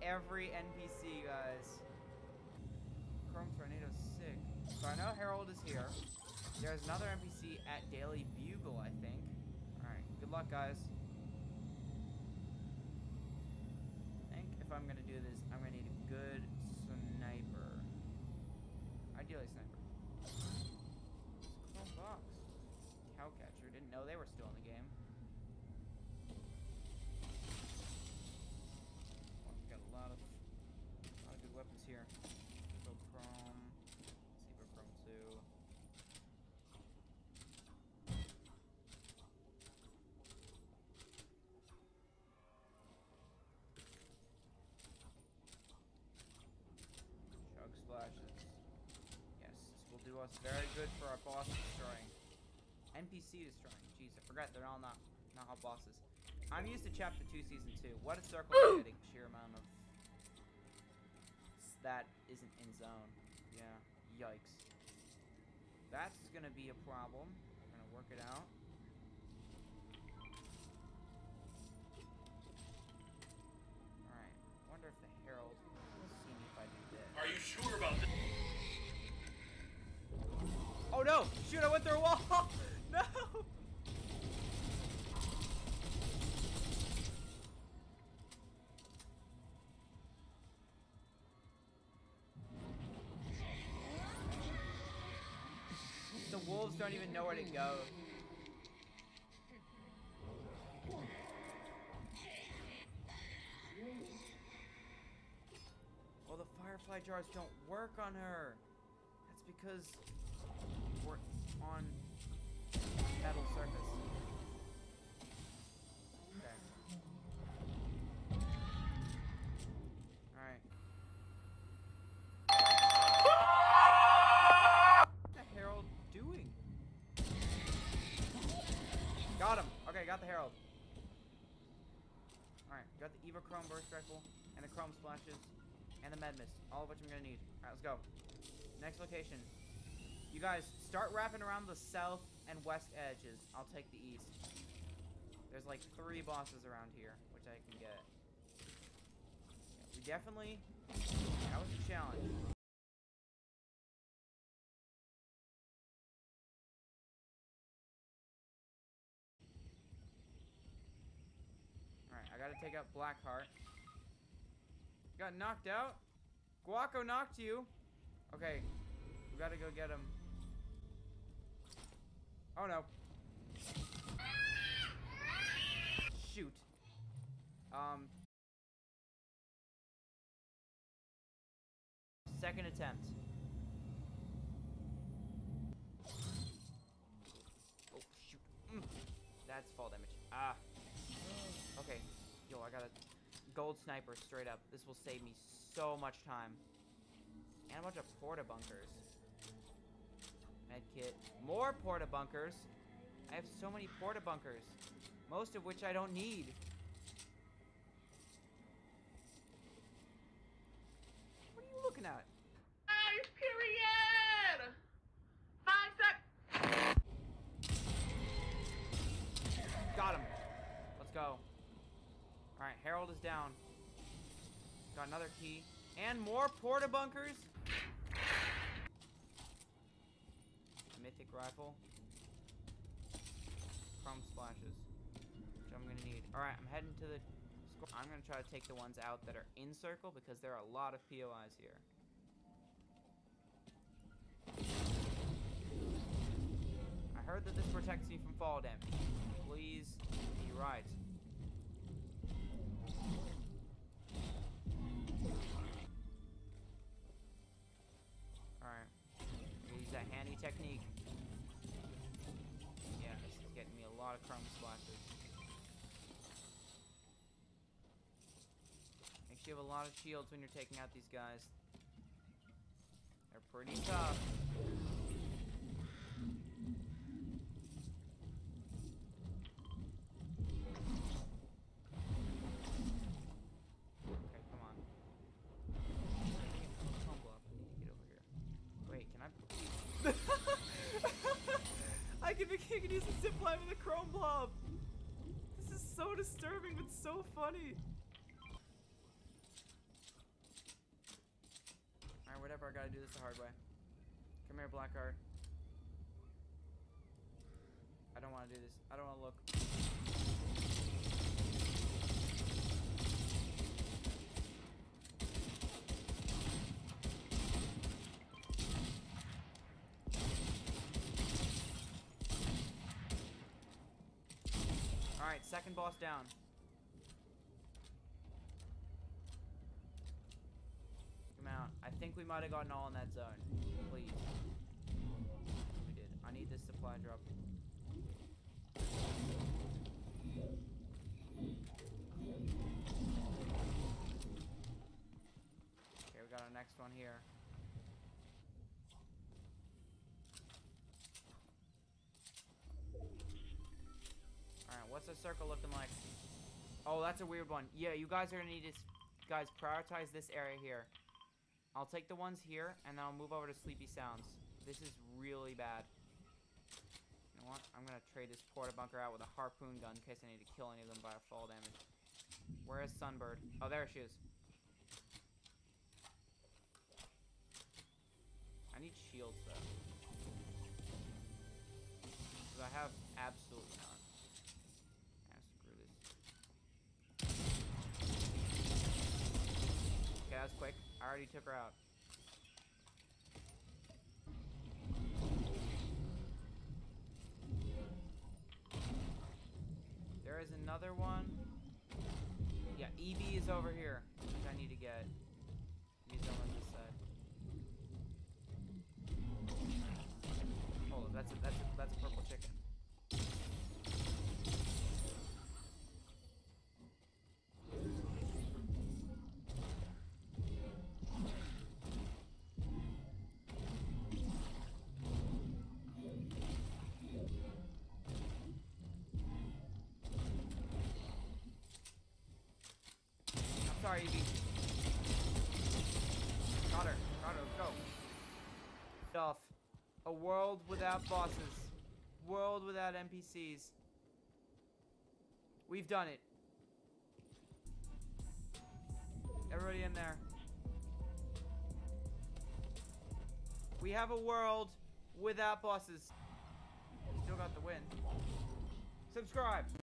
every NPC, guys. Chrome Tornado's sick. So I know Harold is here. There's another NPC at Daily Bugle, I think. Alright, good luck, guys. I think if I'm gonna do this, I'm gonna need a good sniper. Ideally sniper. It's a chrome box. Cowcatcher. Didn't know they were still in the game. Oh, we've got a lot of good weapons here. Go chrome. Saber chrome 2. Chug splashes. Yes, this will do us very good for our boss destroying. NPC destroying. Jeez, I forgot they're all not all bosses. I'm used to Chapter 2, Season 2. What a circle is getting sheer amount of that isn't in zone. Yeah, yikes. That's gonna be a problem. We're gonna work it out. Alright, wonder if the Herald will see me if I do this. Are you sure about this? Oh no! Shoot, I went through a wall! No! The wolves don't even know where to go. Well, the firefly jars don't work on her. That's because we're on metal surface. Okay. Alright. What the Herald doing? Got him! Okay, got the Herald. Alright, got the Eva Chrome Burst Rifle, and the Chrome Splashes, and the Med Mist, all of which I'm gonna need. Alright, let's go. Next location. You guys, start wrapping around the south and west edges. I'll take the east. There's like 3 bosses around here, which I can get. Yeah, we definitely... That was a challenge. Alright, I gotta take out Blackheart. Got knocked out? Guaco knocked you. Okay, we gotta go get him. Oh no. Shoot. Second attempt. Oh, shoot. That's fall damage. Ah. Okay. Yo, I got a gold sniper straight up. This will save me so much time. And a bunch of porta bunkers. Medkit. More porta bunkers. I have so many porta bunkers. Most of which I don't need. What are you looking at? Nice period! 5 seconds. Got him. Let's go. Alright, Harold is down. Got another key. And more porta bunkers. Mythic rifle. Chrome splashes. Which I'm gonna need. Alright, I'm heading to the score. I'm gonna try to take the ones out that are in circle because there are a lot of POIs here. I heard that this protects me from fall damage. Please be right. Alright. Use that handy technique. Yeah, this is getting me a lot of chrome splashes. Make sure you have a lot of shields when you're taking out these guys. They're pretty tough. Okay, come on. Chrome blob. I need to get over here. Wait, can I... I can use a zip line with a chrome blob. This is so disturbing, but so funny. whatever. I gotta do this the hard way. Come here, Blackheart. I don't want to do this. I don't want to look. Alright, second boss down. Come out. I think we might have gotten all in that zone. Please. We did. I need this supply drop. Okay, we got our next one here. Alright, what's the circle looking like? Oh, that's a weird one. Yeah, you guys are gonna need to, guys, prioritize this area here. I'll take the ones here, and then I'll move over to Sleepy Sounds. This is really bad. You know what? I'm gonna trade this porta bunker out with a harpoon gun in case I need to kill any of them by fall damage. Where is Sunbird? Oh, there she is. I need shields, though. Because I have absolutely none. Screw this. Okay, that was quick. I already took her out. There is another one. Yeah, Eevee is over here, which I need to get. He's over on this side. Oh, that's a purple chicken. Sorry, Eevee. Got her. Got her. Let's go. Stuff. A world without bosses. World without NPCs. We've done it. Everybody in there. We have a world without bosses. Still got the win. Subscribe.